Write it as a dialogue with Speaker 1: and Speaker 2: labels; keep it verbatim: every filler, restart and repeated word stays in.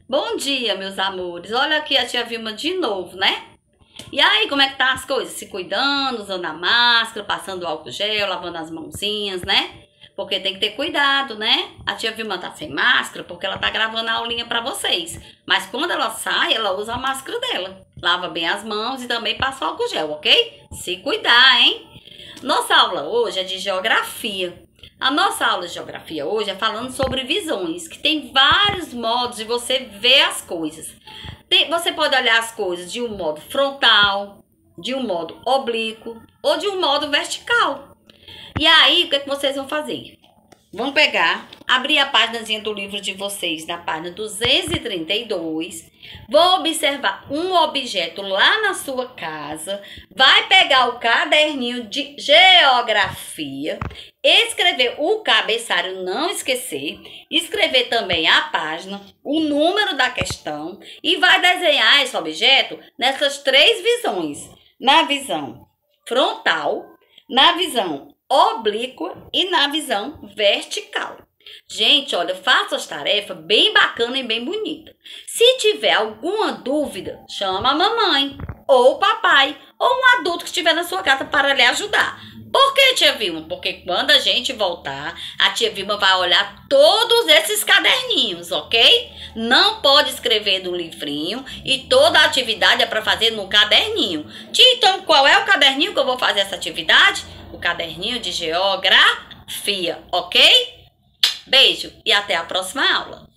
Speaker 1: Bom dia, meus amores. Olha aqui a tia Vilma de novo, né? E aí, como é que tá as coisas? Se cuidando, usando a máscara, passando álcool gel, lavando as mãozinhas, né? Porque tem que ter cuidado, né? A tia Vilma tá sem máscara porque ela tá gravando a aulinha pra vocês. Mas quando ela sai, ela usa a máscara dela. Lava bem as mãos e também passa o álcool gel, ok? Se cuidar, hein? Nossa aula hoje é de geografia. A nossa aula de geografia hoje é falando sobre visões, que tem vários modos de você ver as coisas. Tem, você pode olhar as coisas de um modo frontal, de um modo oblíquo ou de um modo vertical. E aí, o que, é que vocês vão fazer? Vão pegar, abrir a páginazinha do livro de vocês, na página duzentos e trinta e dois. Vão observar um objeto lá na sua casa. Vai pegar o caderninho de geografia, escrever o cabeçalho, não esquecer. Escrever também a página, o número da questão. E vai desenhar esse objeto nessas três visões. Na visão frontal, na visão oblíqua e na visão vertical. Gente, olha, faça as tarefas bem bacana e bem bonita. Se tiver alguma dúvida, chama a mamãe ou o papai ou um adulto que estiver na sua casa para lhe ajudar. Por que, tia Vilma? Porque quando a gente voltar, a tia Vilma vai olhar todos esses caderninhos, ok? Não pode escrever no livrinho e toda a atividade é para fazer no caderninho. Tia, então qual é o caderninho que eu vou fazer essa atividade? O caderninho de geografia, ok? Beijo e até a próxima aula.